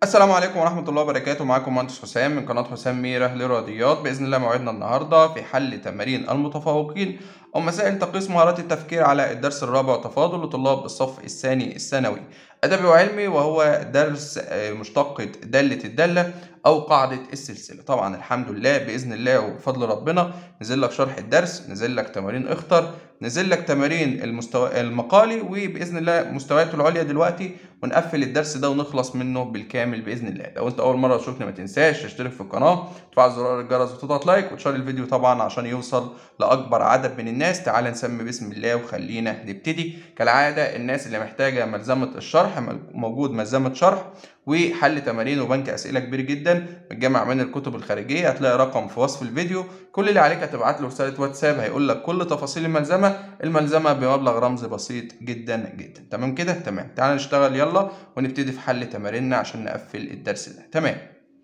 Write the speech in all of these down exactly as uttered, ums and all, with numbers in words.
السلام عليكم ورحمة الله وبركاته. معاكم مهندس حسام من قناة حسام ميرة للرياضيات. بإذن الله موعدنا النهاردة في حل تمارين المتفوقين أو مسائل تقييس مهارات التفكير على الدرس الرابع تفاضل لطلاب الصف الثاني الثانوي أدبي وعلمي، وهو درس مشتقة دالة الدالة أو قاعدة السلسلة. طبعا الحمد لله بإذن الله وبفضل ربنا نزل لك شرح الدرس، نزل لك تمارين اختر، نزل لك تمارين المستوى المقالي، وبإذن الله مستوياته العليا دلوقتي، ونقفل الدرس ده ونخلص منه بالكامل باذن الله. لو انت اول مره تشوفني ما تنساش تشترك في القناه، تفعل زرار الجرس وتضغط لايك وتشير الفيديو طبعا عشان يوصل لاكبر عدد من الناس. تعال نسمي بسم الله وخلينا نبتدي. كالعاده الناس اللي محتاجه ملزمه الشرح موجود ملزمه شرح وحل تمارين وبنك اسئله كبير جدا متجمع من الكتب الخارجيه، هتلاقي رقم في وصف الفيديو. كل اللي عليك هتبعت له رساله واتساب هيقول لك كل تفاصيل الملزمه الملزمه بمبلغ رمزي بسيط جدا جدا. تمام كده؟ تمام. تعال نشتغل يلا ونبتدي في حل تماريننا عشان نقفل الدرس ده. تمام.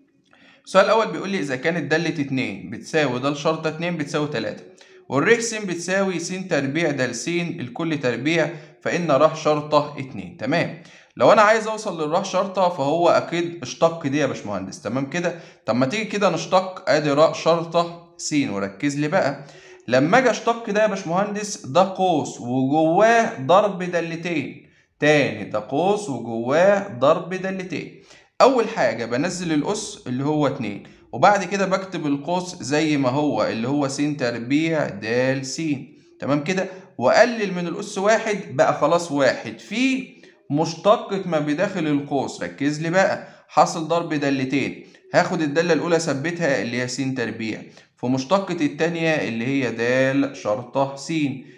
السؤال الاول بيقول لي اذا كانت داله اتنين بتساوي د شرطه اتنين بتساوي تلاتة، والر س بتساوي س تربيع د س الكل تربيع، فان ر شرطه اتنين. تمام. لو انا عايز اوصل للر شرطه فهو اكيد اشتق دي يا باشمهندس. تمام كده؟ طب ما تيجي كده نشتق ادي ر شرطه س، وركز لي بقى لما اجي اشتق ده يا باشمهندس، ده قوس وجواه ضرب دالتين. تاني، ده قوس وجواه ضرب دالتين. اول حاجه بنزل الاس اللي هو اتنين، وبعد كده بكتب القوس زي ما هو اللي هو س تربيع د س. تمام كده؟ واقلل من الاس واحد، بقى خلاص واحد في مشتقة ما بداخل القوس. ركز لي بقى، حاصل ضرب دالتين، هاخد الداله الاولى اثبتها اللي هي س تربيع في مشتقة التانية اللي هي د شرطة س،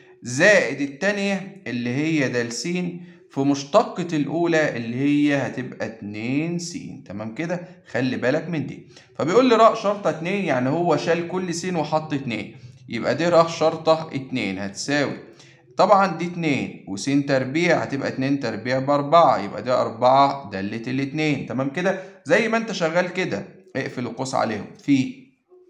زائد التانية اللي هي د س في مشتقة الأولى اللي هي هتبقى اتنين س. تمام كده؟ خلي بالك من دي. فبيقول لي ر شرطة اتنين، يعني هو شال كل س وحط اتنين، يبقى دي ر شرطة اتنين هتساوي طبعا دي اتنين وس تربيع هتبقى اتنين تربيع بأربعة، يبقى دي أربعة دالة الاتنين. تمام كده؟ زي ما أنت شغال كده اقفل القوس عليهم في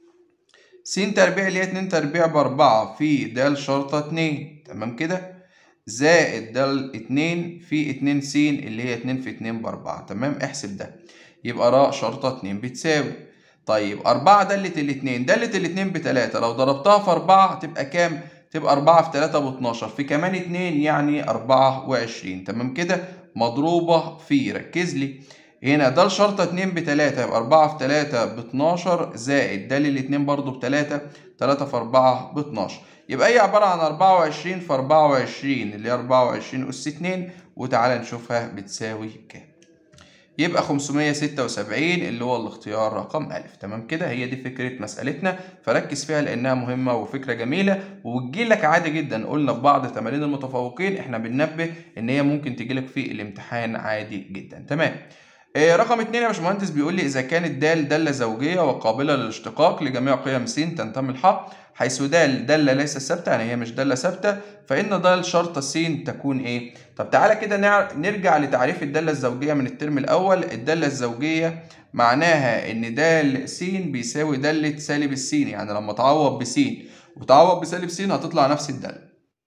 س تربيع اللي هي اتنين تربيع بأربعة في د شرطة اتنين. تمام كده؟ زائد د اتنين في اتنين س اللي هي اتنين في اتنين بأربعة. تمام؟ احسب ده، يبقى ر شرطة اتنين بتساوي طيب أربعة دالة الاتنين، دالة الاتنين بتلاتة، لو ضربتها في أربعة تبقى كام؟ تبقى أربعة في تلاتة باتناشر، في كمان اتنين يعني أربعة وعشرين. تمام كده؟ مضروبة في، ركز لي هنا، د شرطة اتنين بتلاتة يبقى أربعة في تلاتة باتناشر، زائد د الاتنين برضو بتلاتة، تلاتة في أربعة باتناشر، يبقى هي عبارة عن أربعة وعشرين في أربعة وعشرين اللي هي أربعة وعشرين أس اتنين، وتعالى نشوفها بتساوي كام. يبقى خمسمية ستة وسبعين اللي هو الاختيار رقم ألف. تمام كده؟ هي دي فكرة مسألتنا، فركز فيها لأنها مهمة وفكرة جميلة وتجيلك عادي جدا. قلنا في بعض تمارين المتفوقين احنا بننبه إن هي ممكن تجيلك في الامتحان عادي جدا. تمام. آه رقم اتنين يا باشمهندس بيقول لي إذا كانت د دالة زوجية وقابلة للاشتقاق لجميع قيم س تنتمي الحق، حيث د دالة ليست ثابتة، يعني هي مش دالة ثابتة، فإن د شرطة س تكون إيه؟ طب تعالى كده نرجع لتعريف الدالة الزوجية من الترم الأول. الدالة الزوجية معناها إن د س بيساوي دالة سالب السين، يعني لما تعوض بس وتعوض بسالب س هتطلع نفس الدالة.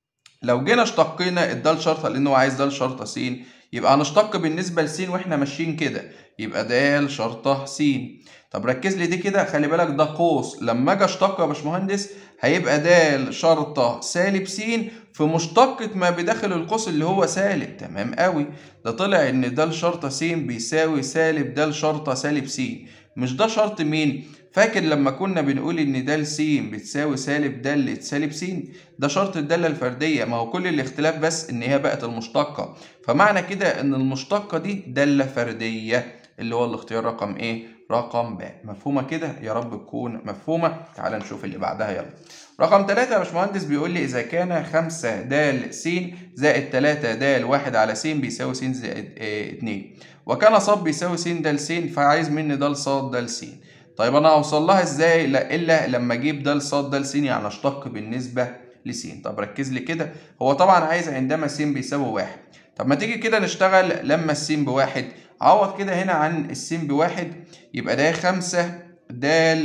لو جينا اشتقينا الدال شرطة لأنه عايز دال شرطة س، يبقى هنشتق بالنسبة لس واحنا ماشيين كده، يبقى د شرطة س. طب ركز لي دي كده، خلي بالك ده قوس، لما اجي اشتق يا باشمهندس هيبقى د شرطة سالب س في مشتقة ما بداخل القوس اللي هو سالب. تمام قوي. ده طلع ان د شرطة س بيساوي سالب د شرطة سالب س. مش ده شرط مين؟ فاكر لما كنا بنقول ان د س بتساوي سالب د سالب س؟ ده شرط الدالة الفردية، ما هو كل الاختلاف بس ان هي بقت المشتقة، فمعنى كده ان المشتقة دي دالة فردية اللي هو الاختيار رقم ايه؟ رقم ب. مفهومة كده؟ يا رب تكون مفهومة. تعال نشوف اللي بعدها يلا. رقم تلاتة يا باشمهندس بيقول لي إذا كان خمسة د س زائد تلاتة د واحد على س بيساوي س زائد اتنين، وكان ص بيساوي س د س، فعايز مني د ص د س. طيب أنا هوصل لها إزاي؟ لا إلا لما أجيب د ص د س، يعني أشتق بالنسبة لس. طب ركز لي كده، هو طبعا عايز عندما س بيساوي واحد. طب ما تيجي كده نشتغل لما الس بواحد، عوض كده هنا عن الس بواحد، يبقى ده خمسة د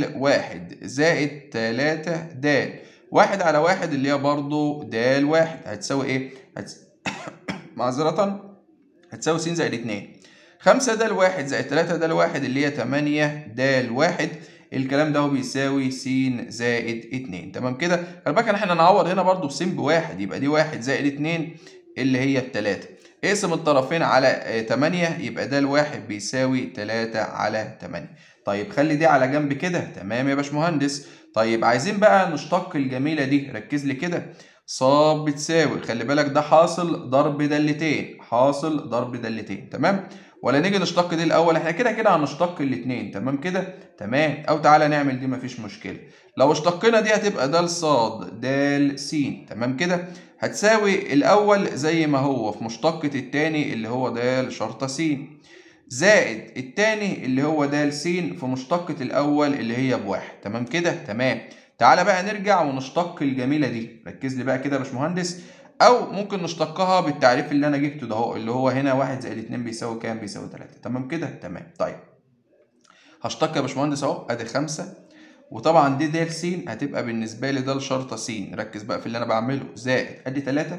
واحد زائد تلاتة د، واحد على واحد اللي هي برضو د واحد هتساوي ايه؟ هتس... معذرة، هتساوي س زائد اتنين. خمسة د واحد زائد تلاتة د واحد اللي هي تمانية د واحد، الكلام ده هو بيساوي س زائد اتنين. تمام كده؟ خلي بالك ان احنا نعوض هنا برضو بس بواحد، يبقى دي واحد زائد اتنين اللي هي التلاتة. اقسم الطرفين على تمانية يبقى د واحد بيساوي تلاتة على تمانية. طيب خلي دي على جنب كده. تمام يا باشمهندس. طيب عايزين بقى نشتق الجميلة دي، ركز لي كده. ص بتساوي، خلي بالك ده حاصل ضرب دالتين، حاصل ضرب دالتين. تمام؟ ولا نيجي نشتق دي الاول؟ احنا كده كده هنشتق الاثنين. تمام كده؟ تمام. او تعالى نعمل دي مفيش مشكله. لو اشتقنا دي هتبقى د ص د س. تمام كده؟ هتساوي الاول زي ما هو في مشتقة الثاني اللي هو د شرطة س، زائد الثاني اللي هو د س في مشتقة الاول اللي هي بواحد. تمام كده؟ تمام. تعالى بقى نرجع ونشتق الجميله دي، ركز لي بقى كده يا باشمهندس. او ممكن نشتقها بالتعريف اللي انا جبته ده اهو، اللي هو هنا واحد زائد اتنين بيساوي كام؟ بيساوي تلاتة. تمام كده؟ تمام. طيب هشتق يا باشمهندس اهو، ادي خمسة، وطبعا دي د س هتبقى بالنسبه لي د شرطه س، ركز بقى في اللي انا بعمله، زائد ادي تلاتة،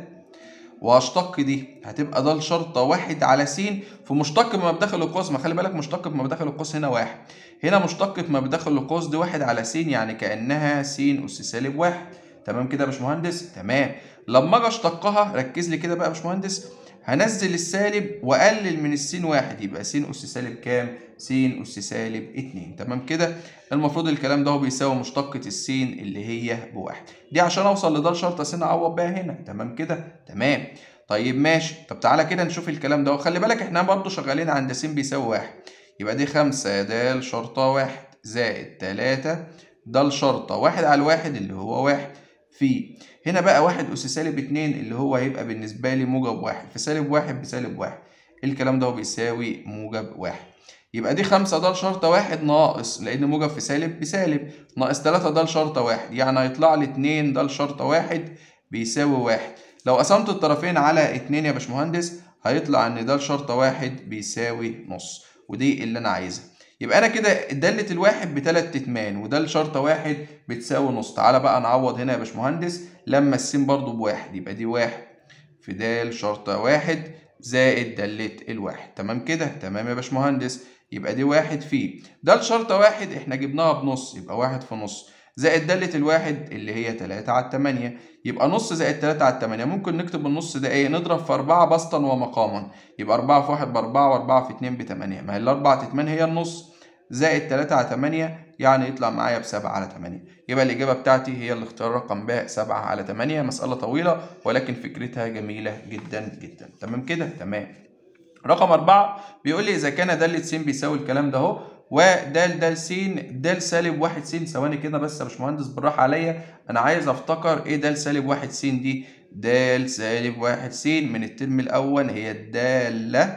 وهشتق دي هتبقى د شرطه واحد على س في مشتق ما بداخل القوس. ما خلي بالك مشتق ما بداخل القوس هنا واحد، هنا مشتق ما بداخل القوس دي واحد على س، يعني كانها س اس سالب واحد. تمام كده يا باشمهندس؟ تمام. لما اجي اشتقها ركز لي كده بقى يا باشمهندس، هنزل السالب واقلل من السين واحد، يبقى س اس سالب كام؟ س اس سالب اتنين. تمام كده؟ المفروض الكلام ده هو بيساوي مشتقة السين اللي هي بواحد، دي عشان اوصل لده شرطة س اعوض بيها هنا. تمام كده؟ تمام. طيب ماشي. طب تعالى كده نشوف الكلام ده، وخلي بالك احنا برضو شغالين عند س بيساوي واحد، يبقى دي خمسة د شرطة واحد زائد تلاتة د شرطة واحد على الواحد اللي هو واحد، في هنا بقى واحد أس سالب اتنين اللي هو هيبقى بالنسبة لي موجب واحد، في سالب واحد بسالب واحد، الكلام ده هو بيساوي موجب واحد. يبقى دي خمسة د شرطة واحد ناقص، لأن موجب في سالب بسالب، ناقص تلاتة د شرطة واحد، يعني هيطلع لي اتنين د شرطة واحد بيساوي واحد. لو قسمت الطرفين على اتنين يا باشمهندس هيطلع إن د شرطة واحد بيساوي نص، ودي اللي أنا عايزها. يبقى أنا كده دالة الواحد بتلات تتمان، وده شرطة واحد بتساوي نص. تعالى بقى نعوض هنا يا باشمهندس، لما السين برضو بواحد يبقى دي واحد في د شرطة واحد زائد دالة الواحد. تمام كده؟ تمام يا باشمهندس. يبقى دي واحد في د شرطة واحد احنا جبناها بنص، يبقى واحد في نص، زائد دالة الواحد اللي هي تلاتة على التمانية، يبقى نص زائد تلاتة على التمانية. ممكن نكتب النص ده ايه؟ نضرب في أربعة بسطا ومقاما، يبقى أربعة في واحد بأربعة، وأربعة في اتنين بتمانية، ما هي الأربع تتمان هي النص، زائد تلاتة على تمانية يعني يطلع معايا بسبعة على تمانية. يبقى الإجابة بتاعتي هي الاختيار رقم ب سبعة على تمانية. مسألة طويلة ولكن فكرتها جميلة جدا جدا. تمام كده؟ تمام. رقم أربعة بيقول لي إذا كان دالة س بيساوي الكلام ده أهو، ودال دال س دال سالب واحد س. ثواني كده بس يا باشمهندس بالراحة عليا، أنا عايز أفتكر إيه دال سالب واحد س دي. دال سالب واحد س من الترم الأول هي الدالة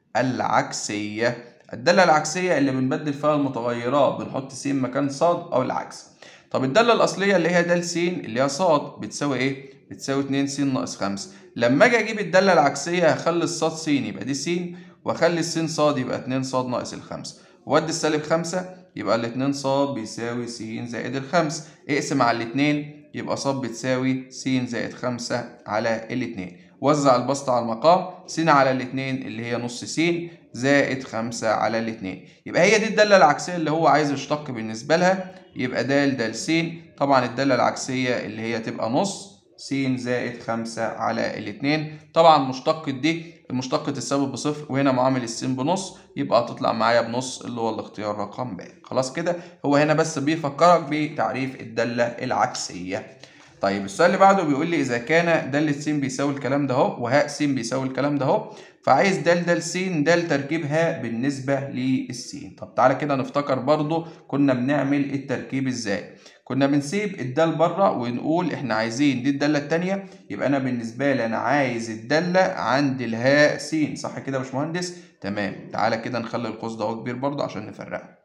العكسية. الدالة العكسية اللي بنبدل فيها المتغيرات، بنحط س مكان ص أو العكس. طب الدالة الأصلية اللي هي د س اللي هي ص بتساوي إيه؟ بتساوي اتنين س ناقص خمسة. لما أجي أجيب الدالة العكسية هخلي الصاد س يبقى دي س، وأخلي السين ص يبقى اتنين ص ناقص الخمسة، وأدي السالب خمسة يبقى الاتنين ص بيساوي س زائد الخمسة. اقسم على الاتنين يبقى ص بتساوي س زائد خمسة على الاتنين. وزع البسط على المقام، س على الاتنين اللي هي نص س زائد خمسة على الاتنين. يبقى هي دي الدالة العكسية اللي هو عايز يشتق بالنسبة لها، يبقى د د س. طبعا الدالة العكسية اللي هي تبقى نص س زائد خمسة على الاتنين. طبعا مشتقة دي مشتقة السالب بصفر، وهنا معامل السين بنص، يبقى هتطلع معايا بنص اللي هو الاختيار رقم ب. خلاص كده؟ هو هنا بس بيفكرك بتعريف الدالة العكسية. طيب السؤال اللي بعده بيقول لي إذا كان دالة س بيساوي الكلام ده أهو، وهاء س بيساوي الكلام ده أهو، فعايز د د س د تركيب هاء بالنسبة للسين. طب تعالى كده نفتكر برضو كنا بنعمل التركيب إزاي. كنا بنسيب الدال بره ونقول احنا عايزين دي الدالة التانية، يبقى أنا بالنسبة لي أنا عايز الدالة عند الهاء س، صح كده يا باشمهندس؟ تمام. تعالى كده نخلي القوس ده اهو كبير برضه عشان نفرقه.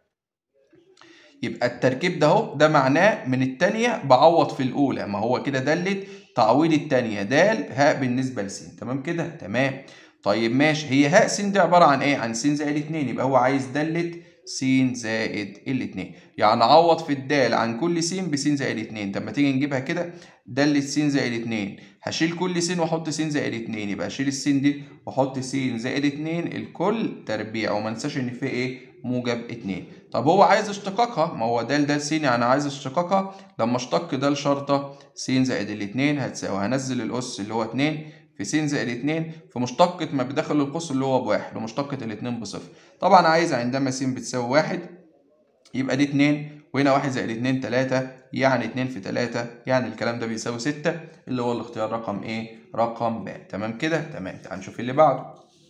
يبقى التركيب ده اهو ده معناه من التانية بعوض في الأولى، ما هو كده دالة تعويض التانية د هاء بالنسبة لس. تمام كده؟ تمام. طيب ماشي، هي هاء س دي عبارة عن إيه؟ عن س زائد اتنين، يبقى هو عايز دالة س زائد الاتنين. يعني عوض في الدال عن كل س بس زائد اتنين. طب ما تيجي نجيبها كده، دالة س زائد اتنين، هشيل كل س واحط س زائد اتنين، يبقى اشيل الس دي واحط س زائد اتنين الكل تربيع، وما انساش ان في ايه؟ موجب اتنين. طب هو عايز اشتقاقها، ما هو د د س يعني عايز اشتقاقها. لما اشتق د شرطة س زائد الاتنين هتساوي، هنزل الأس اللي هو اتنين في س زائد اتنين في مشتقة ما بداخل القوس اللي هو بواحد، ومشتقة الاتنين بصفر. طبعا عايز عندما س بتساوي واحد يبقى دي اتنين، وهنا واحد زائد اتنين تلاتة، يعني اتنين في تلاتة، يعني الكلام ده بيساوي ستة، اللي هو الاختيار رقم ايه؟ رقم ب. تمام كده؟ تمام. تعال نشوف اللي بعده.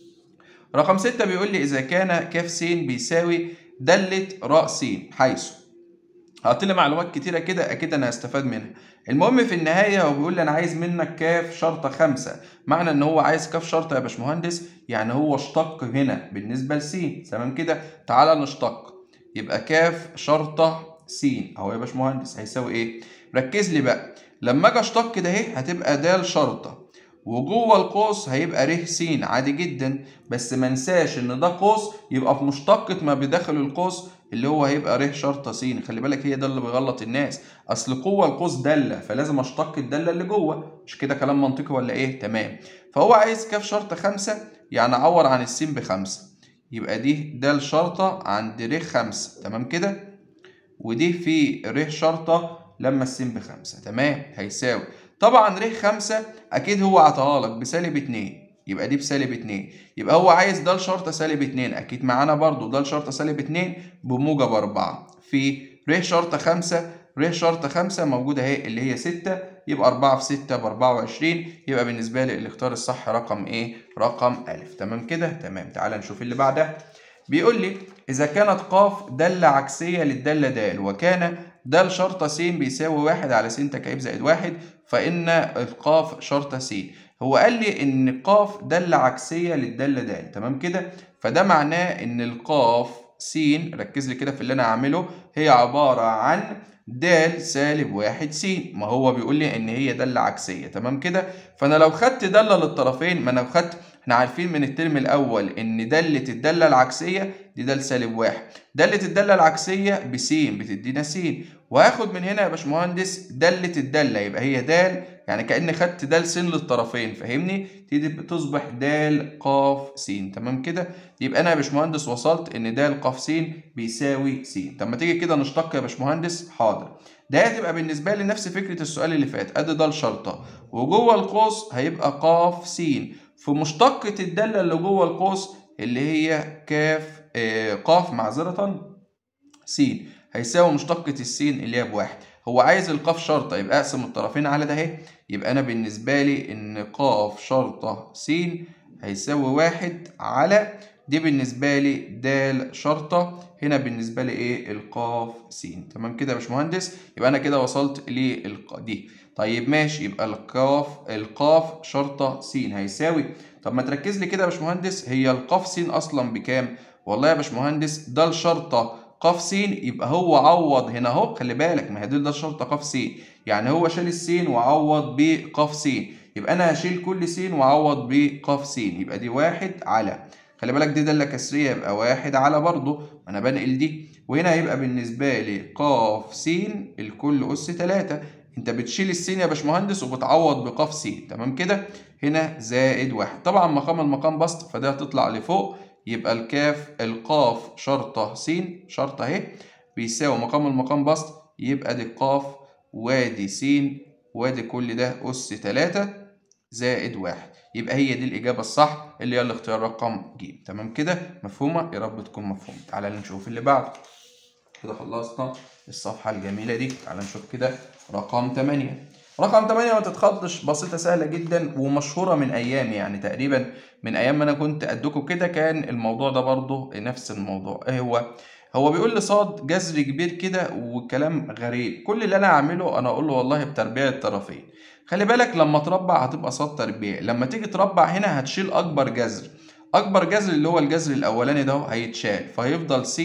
رقم ستة بيقول لي إذا كان ك س بيساوي دالة ر س، حيث حط لي معلومات كتيرة كده أكيد أنا هستفاد منها. المهم في النهاية هو بيقول لي أنا عايز منك كاف شرطة خمسة، معنى إن هو عايز كاف شرطة يا باشمهندس يعني هو اشتق هنا بالنسبة لس. تمام كده؟ تعالى نشتق. يبقى كاف شرطة س أهو يا باشمهندس هيساوي إيه؟ ركز لي بقى، لما أجي أشتق كده أهي هتبقى د شرطة، وجوه القوس هيبقى ر س عادي جدا، بس ما انساش ان ده قوس يبقى في مشتقة ما بداخل القوس اللي هو هيبقى ر شرطة س. خلي بالك هي ده اللي بيغلط الناس، اصل جوه القوس دالة فلازم اشتق الدالة اللي جوه، مش كده كلام منطقي ولا ايه؟ تمام. فهو عايز كاف شرطة خمسة يعني عور عن السين بخمسة، يبقى دي د شرطة عند ر خمسة. تمام كده؟ ودي في ر شرطة لما السين بخمسة. تمام. هيساوي طبعا ر خمسة اكيد هو عطاها لك بسالب اتنين، يبقى دي بسالب اتنين، يبقى هو عايز د شرطة سالب اتنين، اكيد معانا برضو د شرطة سالب اتنين بموجب اربعة في ر شرطة خمسة. ر شرطة خمسة موجودة اهي اللي هي ستة، يبقى اربعة في ستة ب اربعة وعشرين، يبقى بالنسبة لي الاختيار الصح رقم ايه؟ رقم أ. تمام كده؟ تمام. تعال نشوف اللي بعدها. بيقول لي إذا كانت ق دالة عكسية للدالة د، وكان د شرطة س بيساوي واحد على س تكعيب زائد واحد، فإن القاف شرطة س. هو قال لي إن ق دالة عكسية للدالة د. تمام كده؟ فده معناه إن القاف س، ركز لي كده في اللي أنا هعمله، هي عبارة عن د سالب واحد س. ما هو بيقول لي إن هي دالة عكسية. تمام كده؟ فأنا لو خدت دالة للطرفين، ما أنا لو خدت، احنا عارفين من الترم الأول إن دالة الدالة العكسية دي د سالب واحد، دالة الدالة العكسية بس بتدينا س، وهاخد من هنا يا باشمهندس دالة الدالة يبقى هي د، يعني كأني خدت د س للطرفين، فاهمني؟ تيجي تصبح د ق س. تمام كده؟ يبقى أنا يا باشمهندس وصلت إن د ق س بيساوي س. طب ما تيجي كده نشتق يا باشمهندس، حاضر. ده هتبقى بالنسبة لي نفس فكرة السؤال اللي فات، أدي د شرطة وجوه القوس هيبقى ق س في مشتقة الدالة اللي جوه القوس اللي هي كاف آه قاف معذرة س، هيساوي مشتقة السين اللي هي بواحد. هو عايز القاف شرطة، يبقى اقسم الطرفين على ده اهي، يبقى انا بالنسبة لي ان قاف شرطة س هيساوي واحد على دي بالنسبة لي د شرطة، هنا بالنسبة لي ايه؟ القاف س. تمام كده يا باشمهندس؟ يبقى انا كده وصلت للق دي. طيب ماشي، يبقى القاف القاف شرطة س هيساوي، طب ما تركز لي كده يا باشمهندس، هي القاف س اصلا بكام؟ والله يا باشمهندس د شرطة ق س، يبقى هو عوض هنا اهو، خلي بالك ما هي دي د شرطة ق س، يعني هو شال السين وعوض بق س، يبقى انا هشيل كل س وعوض بق س، يبقى دي واحد على، خلي بالك دي دالة كسرية يبقى واحد على برضه، انا بنقل دي، وهنا هيبقى بالنسبة لي ق س الكل أس تلاتة، انت بتشيل السين يا باشمهندس وبتعوض بق س. تمام كده؟ هنا زائد واحد، طبعا مقام المقام بسط فده هتطلع لفوق، يبقى الكاف القاف شرطة س شرطة اهي بيساوي مقام المقام بسط، يبقى دي القاف وادي س وادي كل ده أس تلاتة زائد واحد، يبقى هي دي الإجابة الصح اللي هي الاختيار رقم ج. تمام كده؟ مفهومة؟ يا رب تكون مفهومة. تعالى نشوف اللي بعده. كده خلصنا الصفحة الجميلة دي. تعالى نشوف كده رقم تمانية. رقم تمانية ما تتخضش، بسيطة سهلة جدا ومشهورة من أيام، يعني تقريبا من أيام ما أنا كنت قدكم كده كان الموضوع ده برضه نفس الموضوع. إيه هو؟ هو بيقول لي صاد جذر كبير كده وكلام غريب، كل اللي أنا أعمله أنا أقول له والله بتربيع الطرفين. خلي بالك لما تربع هتبقى صاد تربيع، لما تيجي تربع هنا هتشيل أكبر جذر، أكبر جذر اللي هو الجذر الأولاني ده هيتشال، فهيفضل س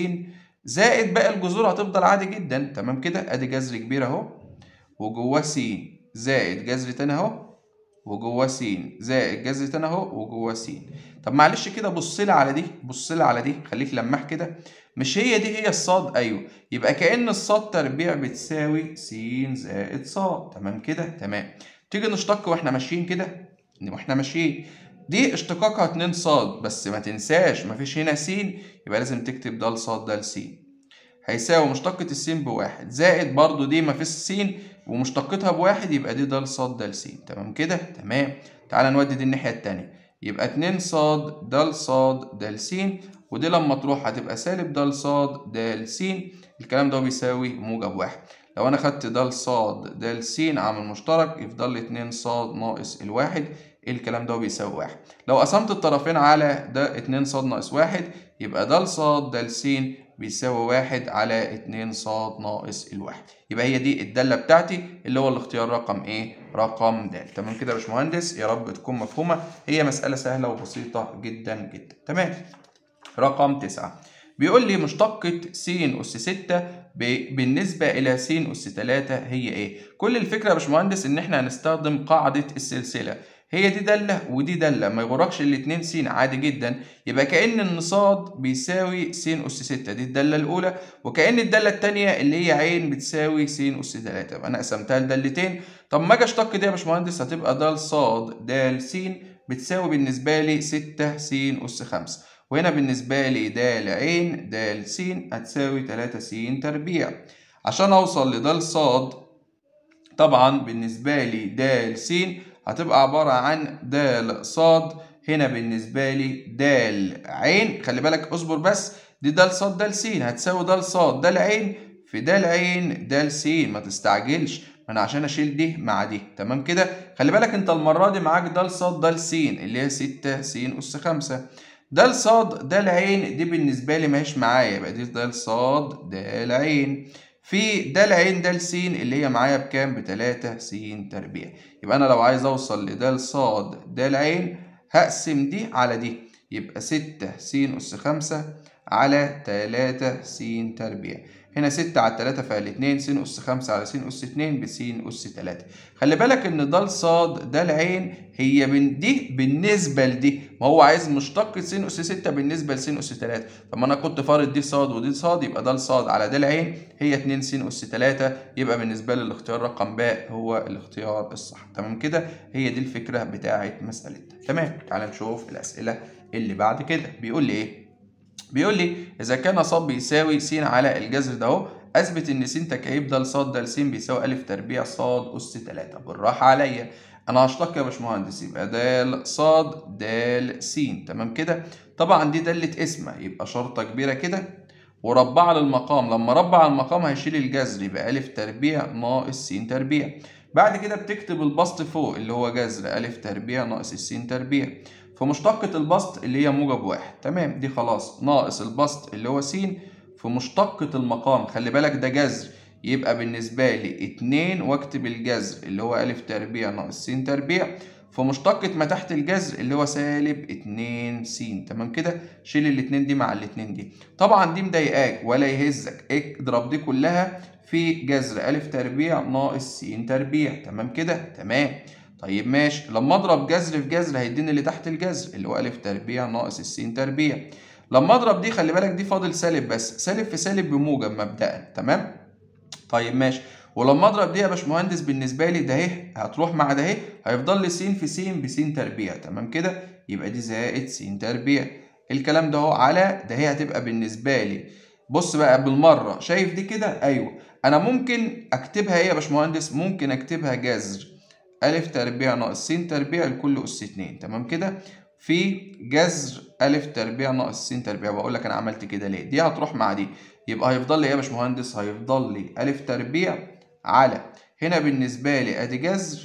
زائد باقي الجذور هتفضل عادي جدا. تمام كده؟ ادي جذر كبير اهو وجواه س زائد جذر تاني اهو وجواه س زائد جذر تاني اهو وجواه س. طب معلش كده بص لي على دي، بص لي على دي، خليك لماح كده. مش هي دي هي الصاد؟ أيوه، يبقى كأن الصاد تربيع بتساوي س زائد صاد. تمام كده؟ تمام. تيجي نشتق واحنا ماشيين كده، واحنا ماشيين دي اشتقاقها اتنين صاد، بس ما تنساش مفيش هنا س، يبقى لازم تكتب د صاد د س. هيساوي مشتقة السين بواحد زائد برضو دي مفيش س ومشتقتها بواحد، يبقى دي د صاد د س. تمام كده؟ تمام. تعالى نودي دي الناحية التانية، يبقى اتنين صاد د صاد د س، ودي لما تروح هتبقى سالب د صاد د س. الكلام ده بيساوي موجب واحد. لو انا خدت د صاد د س عامل مشترك يفضل لي اتنين صاد ناقص الواحد، الكلام ده بيساوي واحد. لو قسمت الطرفين على ده اتنين صاد ناقص واحد يبقى د صاد د س بيساوي واحد على اتنين صاد ناقص الواحد. يبقى هي دي الدالة بتاعتي اللي هو الاختيار رقم ايه؟ رقم د. تمام كده يا باشمهندس؟ يا رب تكون مفهومة، هي مسألة سهلة وبسيطة جدا جدا. تمام. رقم تسعة بيقول لي مشتقة س أس ستة بالنسبة إلى س أس تلاتة هي إيه؟ كل الفكرة يا باشمهندس إن إحنا هنستخدم قاعدة السلسلة، هي دي دالة ودي دالة، ما يغركش الاتنين س عادي جدا. يبقى كأن إن ص بيساوي س أس ستة، دي الدالة الأولى، وكأن الدالة التانية اللي هي ع بتساوي س أس تلاتة، يبقى أنا قسمتها لدالتين. طب ما أجي أشتق دي يا باشمهندس هتبقى د ص د س بتساوي بالنسبة لي ستة س أس خمسة، وهنا بالنسبة لي د ع د س هتساوي تلاتة س تربيع. عشان أوصل لد ص طبعا بالنسبة لي د س هتبقى عبارة عن د ص، هنا بالنسبة لي د ع، خلي بالك اصبر بس، دي د ص د س هتساوي د ص د ع في د ع د س، ما تستعجلش، ما انا عشان اشيل دي مع دي. تمام كده؟ خلي بالك انت المرة دي معاك د ص د س اللي هي ستة س أس خمسة، د ص د ع دي بالنسبة لي ماهيش معايا، يبقى دي د ص د ع في د ع د س اللي هي معايا بكام؟ بتلاتة س تربيع. يبقى أنا لو عايز أوصل لد ص د ع هقسم دي على دي، يبقى ستة س أس خمسة على تلاتة س تربيع. هنا ستة على تلاتة فعلى اتنين، س أس خمسة على س أس اتنين بس أس تلاتة. خلي بالك إن د ص د ع هي من دي بالنسبة لدي، ما هو عايز مشتقة س أس ستة بالنسبة لس أس تلاتة، فما أنا كنت فارض دي ص ودي ص، يبقى د ص على د ع هي اتنين س أس تلاتة، يبقى بالنسبة لي الاختيار رقم ب هو الاختيار الصح. تمام كده؟ هي دي الفكرة بتاعة مسألتنا. تمام. تعال نشوف الأسئلة اللي بعد كده. بيقول لي إيه؟ بيقول لي إذا كان ص بيساوي س على الجذر ده أهو، أثبت إن س تكعيب د ص د س بيساوي أ تربيع ص أس تلاتة. بالراحة عليا، أنا هشتق يا باشمهندس، يبقى د ص د س. تمام كده؟ طبعا دي دالة اسمها، يبقى شرطة كبيرة كده وربع للمقام، لما ربع المقام هيشيل الجذر يبقى أ تربيع ناقص س تربيع. بعد كده بتكتب البسط فوق اللي هو جذر أ تربيع ناقص س تربيع، فمشتقة البسط اللي هي موجب واحد. تمام، دي خلاص، ناقص البسط اللي هو س في مشتقة المقام، خلي بالك ده جذر، يبقى بالنسبة لي اتنين واكتب الجذر اللي هو أ تربيع ناقص س تربيع في مشتقة ما تحت الجذر اللي هو سالب اتنين س. تمام كده؟ شيل الاتنين دي مع الاتنين دي، طبعا دي مضايقاك ولا يهزك، اضرب دي كلها في جذر أ تربيع ناقص س تربيع. تمام كده؟ تمام. طيب ماشي، لما اضرب جذر في جذر هيديني اللي تحت الجذر اللي هو أ تربيع ناقص س تربيع. لما اضرب دي خلي بالك دي فاضل سالب بس، سالب في سالب بموجب مبدئيا. تمام؟ طيب ماشي، ولما اضرب دي يا باشمهندس بالنسبه لي ده اهي هتروح مع ده اهي، هيفضل لي س في س بس تربيع. تمام كده؟ يبقى دي زائد س تربيع. الكلام ده اهو على ده اهي هتبقى بالنسبه لي، بص بقى بالمره، شايف دي كده؟ ايوه، انا ممكن اكتبها ايه يا باشمهندس؟ ممكن اكتبها جذر أ تربيع ناقص س تربيع لكل أس اتنين. تمام كده؟ في جذر أ تربيع ناقص س تربيع، بقول لك أنا عملت كده ليه؟ دي هتروح مع دي، يبقى هيفضل لي إيه يا باشمهندس؟ هيفضل لي أ تربيع على هنا بالنسبة لي أدي جذر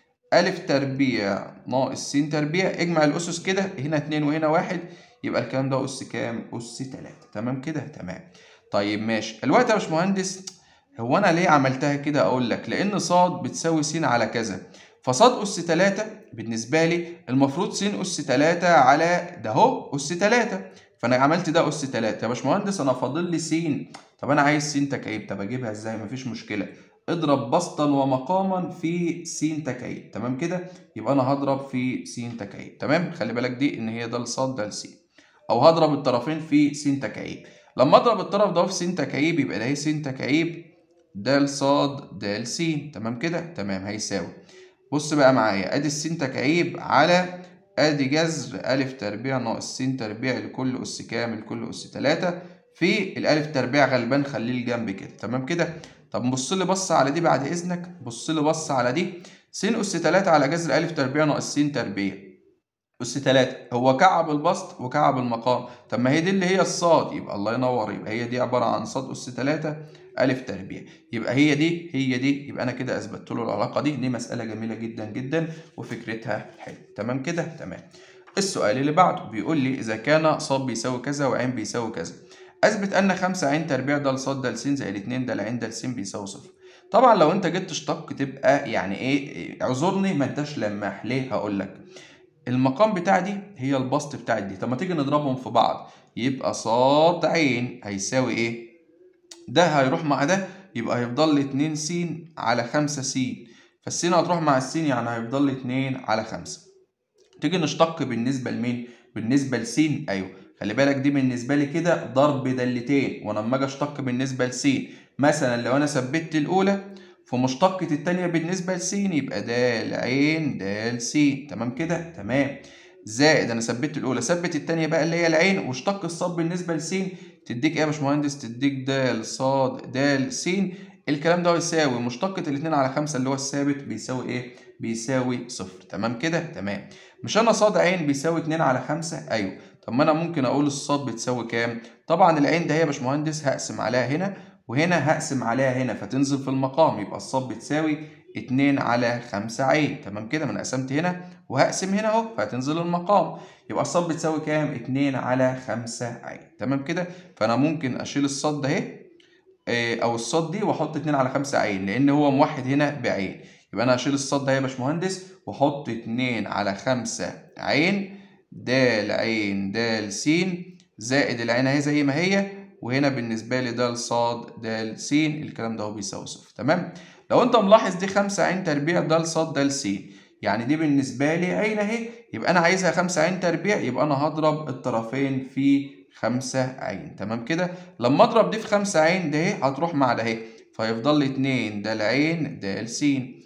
أ تربيع ناقص س تربيع، اجمع الأسس كده، هنا اتنين وهنا واحد، يبقى الكلام ده أس كام؟ أس تلاتة. تمام كده؟ تمام. طيب ماشي، الوقت يا باشمهندس هو أنا ليه عملتها كده؟ أقول لك، لأن ص بتساوي س على كذا، فص أس تلاتة بالنسبة لي المفروض س أس تلاتة على ده أهو أس تلاتة، فأنا عملت ده أس تلاتة. يا باشمهندس أنا فاضل لي س، طب أنا عايز س تكعيب، طب أجيبها إزاي؟ مفيش مشكلة، اضرب بسطا ومقاما في س تكعيب. تمام كده؟ يبقى أنا هضرب في س تكعيب. تمام؟ خلي بالك دي إن هي د ص د س، أو هضرب الطرفين في س تكعيب. لما اضرب الطرف ده في س تكعيب يبقى ده هي س تكعيب د ص د س. تمام كده؟ تمام. هيساوي، بص بقى معايا، ادي الس تكعيب على ادي جذر ا تربيع ناقص س تربيع لكل اس كام؟ لكل اس تلاتة في الالف تربيع غلبان خليه الجنب كده. تمام كده؟ طب بص لي بص على دي بعد اذنك، بص لي بص على دي، س اس تلاتة على جذر ا تربيع ناقص س تربيع اس تلاتة هو كعب البسط وكعب المقام. طب ما هي دي اللي هي الصاد، يبقى الله ينور، يبقى هي دي عباره عن صاد اس تلاتة ا تربيع، يبقى هي دي هي دي، يبقى انا كده اثبتت له العلاقه دي. دي مساله جميله جدا جدا وفكرتها حلوه. تمام كده؟ تمام. السؤال اللي بعده بيقول لي اذا كان ص بيساوي كذا وعين بيساوي كذا، اثبت ان خمسة عين تربيع د ص د س زائد اتنين د ع د س بيساوي صفر. طبعا لو انت جيت تشتق تبقى يعني ايه، اعذرني ما انتش لماح. ليه؟ هقول لك. المقام بتاع دي هي البسط بتاع دي، طب ما تيجي نضربهم في بعض، يبقى ص ع هيساوي ايه؟ ده هيروح مع ده يبقى هيفضل لي اتنين س على خمسة س، فالسين هتروح مع السين يعني هيفضل لي اتنين على خمسة. تيجي نشتق بالنسبة لمين؟ بالنسبة لس. ايوه خلي بالك دي بالنسبة لي كده ضرب دالتين، وانا لما اجي اشتق بالنسبة لس مثلا لو انا ثبت الاولى في مشتقة التانية بالنسبة لس يبقى د ع د س. تمام كده؟ تمام. زائد انا ثبت الاولى، ثبت التانية بقى اللي هي العين واشتق الصاد بالنسبة لس تديك ايه يا باشمهندس؟ تديك د ص د س. الكلام ده يساوي مشتقة الاتنين على خمسة اللي هو الثابت بيساوي ايه؟ بيساوي صفر. تمام كده؟ تمام. مش انا ص ع بيساوي اتنين على خمسة؟ ايوه. طب ما انا ممكن اقول الصاد بتساوي كام؟ طبعا العين ده هي يا باشمهندس هقسم عليها هنا وهنا هقسم عليها هنا فتنزل في المقام، يبقى الصاد بتساوي اتنين على خمسة عين. تمام كده؟ ما انا قسمت هنا وهقسم هنا اهو فهتنزل المقام، يبقى الصاد بتساوي كام؟ اتنين على خمسة عين. تمام كده؟ فانا ممكن اشيل الصاد ده اهي او الصاد دي واحط اتنين على خمسة عين لان هو موحد هنا بعين، يبقى انا هشيل الصاد ده يا باشمهندس واحط اتنين على خمسة عين د ع د س زائد العين اهي زي ما هي، وهنا بالنسبه لي د ص د س الكلام ده هو بيساوي صفر. تمام. لو انت ملاحظ دي خمسة عين تربيع د ص د س، يعني دي بالنسبه لي عين اهي، يبقى انا عايزها خمسة عين تربيع، يبقى انا هضرب الطرفين في خمسة عين. تمام كده؟ لما اضرب دي في خمسة عين ده اهي هتروح مع ده اهي فيفضل لي اتنين د ع د س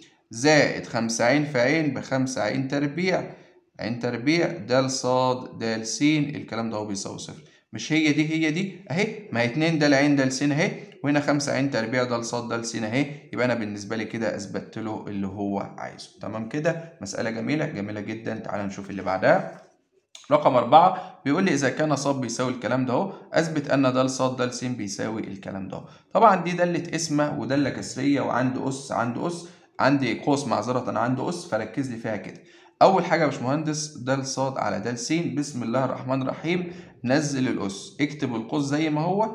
زائد خمسة عين في عين بخمسة عين تربيع عين تربيع د ص د س الكلام ده هو بيساوي صفر. مش هي دي هي دي اهي، ما هي اتنين د ع د س اهي وهنا خمسة عين تربيع د ص د س اهي، يبقى انا بالنسبه لي كده اثبتت له اللي هو عايزه. تمام كده؟ مساله جميله جميله جدا. تعال نشوف اللي بعدها. رقم أربعة بيقول لي إذا كان ص بيساوي الكلام ده أهو، أثبت أن د ص د س بيساوي الكلام ده أهو. طبعا دي دالة قسمة ودالة كسرية وعندي أس عندي أس عندي قوس معذرة عندي أس، فركز لي فيها كده. أول حاجة يا باشمهندس د ص على د س، بسم الله الرحمن الرحيم، نزل الأس، اكتب القوس زي ما هو،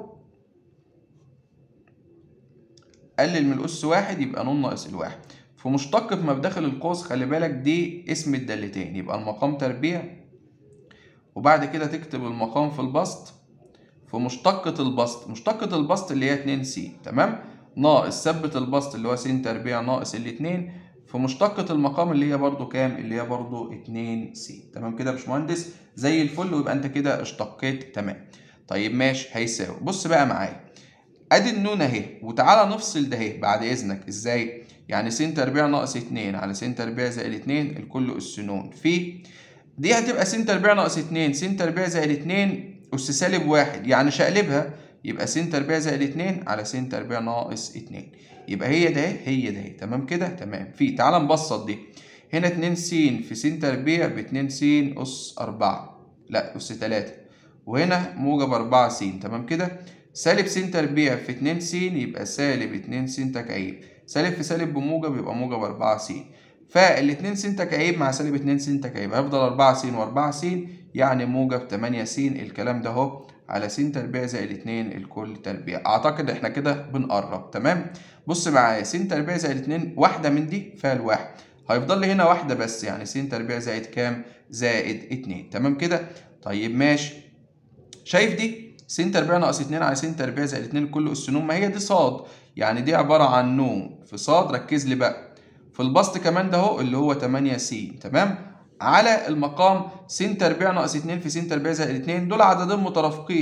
قلل من الأس واحد يبقى ن ناقص الواحد، في مشتق ما بداخل القوس خلي بالك دي اسم الدالتين يبقى المقام تربيع، وبعد كده تكتب المقام في البسط في مشتقة البسط، مشتقة البسط اللي هي اتنين س، تمام، ناقص ثبت البسط اللي هو س تربيع ناقص الاتنين في مشتقة المقام اللي هي برضو كام؟ اللي هي برضو اتنين س. تمام كده يا باشمهندس؟ زي الفل. ويبقى انت كده اشتقيت. تمام. طيب ماشي. هيساوي، بص بقى معايا، ادي النون اهي وتعالى نفصل ده اهي بعد اذنك. ازاي؟ يعني س تربيع ناقص اتنين على س تربيع زائد اتنين الكل اس ن في دي هتبقى س تربيع ناقص اتنين س تربيع زائد اتنين أس سالب واحد، يعني شقلبها يبقى س تربيع زائد اتنين على س تربيع ناقص اتنين، يبقى هي ده هي ده. تمام كده؟ تمام. في تعال نبسط دي، هنا اتنين س في س تربيع ب اتنين س أس أربعة، لا أس تلاتة، وهنا موجب أربعة س. تمام كده؟ سالب س تربيع في اتنين س يبقى سالب اتنين س تكعيب، سالب في سالب بموجب يبقى موجب أربعة س، فالاتنين س تكعيب مع سالب اتنين س تكعيب هيفضل أربعة س و4 س يعني موجب تمانية س. الكلام ده اهو على س تربيع زائد اتنين الكل تربيع. اعتقد احنا كده بنقرب. تمام. بص معايا، س تربيع زائد اتنين واحده من دي فيها الواحد، هيفضل لي هنا واحده بس يعني س تربيع زائد كام؟ زائد اتنين. تمام كده؟ طيب ماشي. شايف دي س تربيع ناقص اتنين على س تربيع زائد اتنين الكل اس ن، ما هي دي ص، يعني دي عباره عن ن في ص. ركز لي بقى في البسط كمان ده اهو اللي هو تمانية س. تمام. على المقام س تربيع ناقص اتنين في س تربيع زائد اتنين دول عددين مترافقين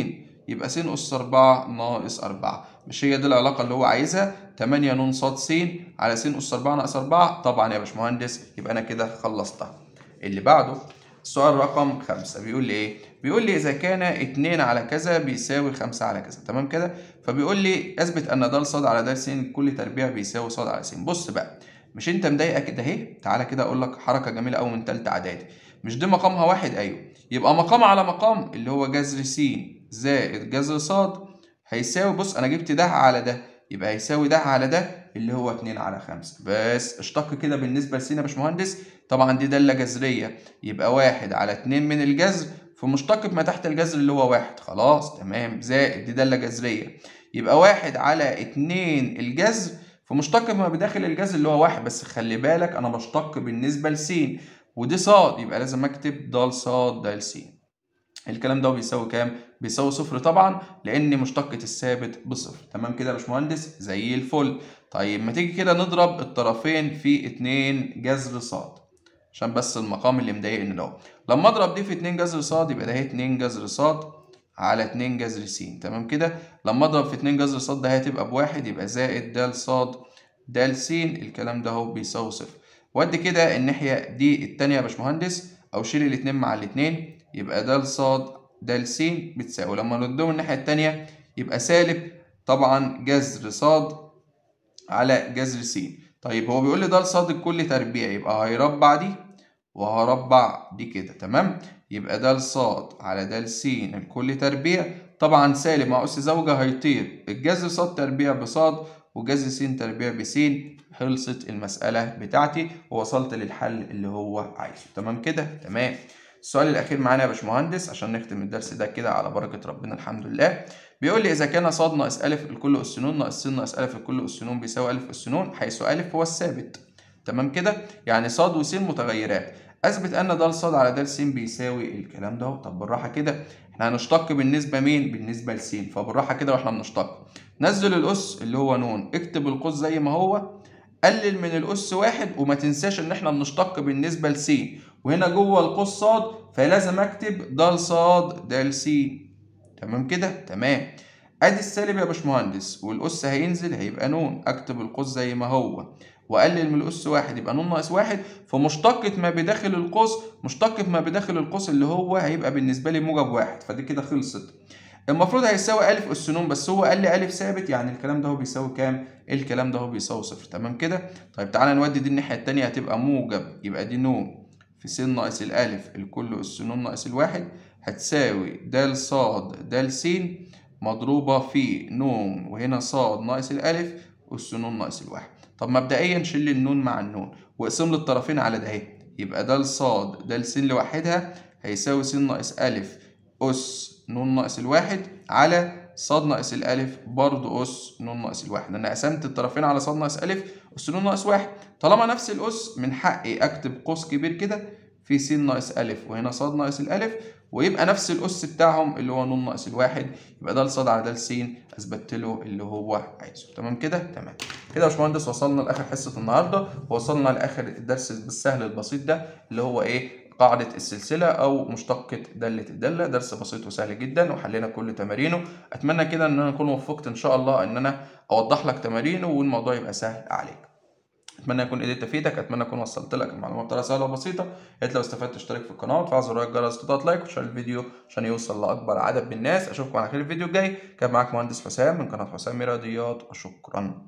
يبقى س أس أربعة ناقص أربعة. مش هي دي العلاقة اللي هو عايزها؟ تمانية ن ص س على س أس أربعة ناقص أربعة. طبعا يا باشمهندس يبقى أنا كده خلصتها. اللي بعده السؤال رقم خمسة بيقول لي إيه؟ بيقول لي إذا كان اتنين على كذا بيساوي خمسة على كذا. تمام كده؟ فبيقول لي أثبت أن د ص على د س كل تربيع بيساوي ص على س. بص بقى، مش أنت مضايقة كده أهي؟ تعالى كده أقول لك حركة جميلة أوي من تالتة إعدادي. مش دي مقامها واحد؟ أيوه. يبقى مقام على مقام اللي هو جذر س زائد جذر ص هيساوي، بص أنا جبت ده على ده، يبقى هيساوي ده على ده اللي هو اتنين على خمسة. بس اشتق كده بالنسبة لس يا باشمهندس. طبعا دي دالة جذرية، يبقى واحد على اتنين من الجذر في مشتق ما تحت الجذر اللي هو واحد. خلاص تمام. زائد دي دالة جذرية، يبقى واحد على اتنين الجذر في مشتق ما بداخل الجذر اللي هو واحد. بس خلي بالك أنا بشتق بالنسبة لس ودي ص، يبقى لازم أكتب د ص د س. الكلام ده بيساوي كام؟ بيساوي صفر طبعا، لأن مشتقة الثابت بصفر. تمام كده يا باشمهندس؟ زي الفل. طيب ما تيجي كده نضرب الطرفين في اتنين جذر ص، عشان بس المقام اللي مضايقني ده. لما اضرب دي في اتنين جذر ص يبقى ده هي اتنين جذر ص على اتنين جذر س. تمام كده؟ لما اضرب في اتنين جذر ص ده هتبقى بواحد، يبقى زائد د ص د س. الكلام ده اهو بيساوي صفر. ودي كده الناحية دي التانية يا باشمهندس، أو شيل الاتنين مع الاتنين، يبقى د ص د س بتساوي، لما نردهم الناحية التانية يبقى سالب طبعا جذر ص على جذر س. طيب هو بيقول لي د ص الكل تربيع، يبقى هيربع دي وهربع دي كده. تمام؟ يبقى د ص على د س الكل تربيع، طبعا سالب مع أس زوجة هيطير، الجذر ص تربيع بص وجذر س تربيع بس. خلصت المسألة بتاعتي ووصلت للحل اللي هو عايزه. تمام كده؟ تمام. السؤال الأخير معانا يا باشمهندس عشان نختم الدرس ده كده على بركة ربنا الحمد لله. بيقول لي إذا كان ص ناقص أ الكل أس ن ناقص س ناقص أ الكل أس ن بيساوي أ أس ن، حيث أ هو الثابت. تمام كده؟ يعني ص وس متغيرات. أثبت أن د ص على د س بيساوي الكلام ده. طب بالراحة كده، إحنا هنشتق بالنسبة مين؟ بالنسبة لس. فبالراحة كده وإحنا بنشتق، نزل الأس اللي هو ن، اكتب القوس زي ما هو، قلل من الأس واحد، وما تنساش إن إحنا بنشتق بالنسبة لس، وهنا جوه القوس ص فلازم أكتب د ص د س. تمام كده؟ تمام. أدي السالب يا باشمهندس، والأس هينزل هيبقى ن، أكتب القوس زي ما هو، وأقلل من الأس واحد يبقى ن ناقص واحد، فمشتقة ما بداخل القوس، مشتقة ما بداخل القوس اللي هو هيبقى بالنسبة لي موجب واحد، فدي كده خلصت. المفروض هيساوي أ أس ن، بس هو قال لي أ ثابت، يعني الكلام ده هو بيساوي كام؟ الكلام ده هو بيساوي صفر. تمام كده؟ طيب تعالى نودي دي الناحية التانية، هتبقى موجب، يبقى دي ن في س ناقص الألف الكل أس ن ناقص الواحد هتساوي د ص د س مضروبة في ن، وهنا ص ناقص الألف أس ن ناقص الواحد. طب مبدئيا شيل النون مع النون واقسم لي الطرفين على ده اهي، يبقى د ص د س لوحدها هيساوي س ناقص ألف أس ن ناقص الواحد على ص ناقص الألف برضه أس ن ناقص الواحد. أنا قسمت الطرفين على ص ناقص ألف أس ن ناقص واحد، طالما نفس الأس من حقي أكتب قوس كبير كده في س ناقص ألف وهنا ص ناقص الألف، ويبقى نفس الأس بتاعهم اللي هو ن ناقص الواحد، يبقى د ص على د س أثبتت له اللي هو عايزه. تمام كده؟ تمام. كده يا باشمهندس وصلنا لآخر حصة النهاردة، ووصلنا لآخر الدرس السهل البسيط ده اللي هو إيه؟ قاعدة السلسلة أو مشتقة دالة الدالة. درس بسيط وسهل جدا وحلينا كل تمارينه. أتمنى كده إن أنا أكون وفقت إن شاء الله إن أنا أوضح لك تمارينه والموضوع يبقى سهل عليك. أتمنى أكون قدرت أفيدك، أتمنى أكون وصلت لك المعلومة بطريقة سهلة وبسيطة. يا ريت لو استفدت تشترك في القناة وتفعل زر الجرس وتضغط لايك وتشير الفيديو عشان يوصل لأكبر عدد من الناس. أشوفكم على خير الفيديو الجاي. كان معاك مهندس حسام من قناة حسام رياضيات، وشكرا.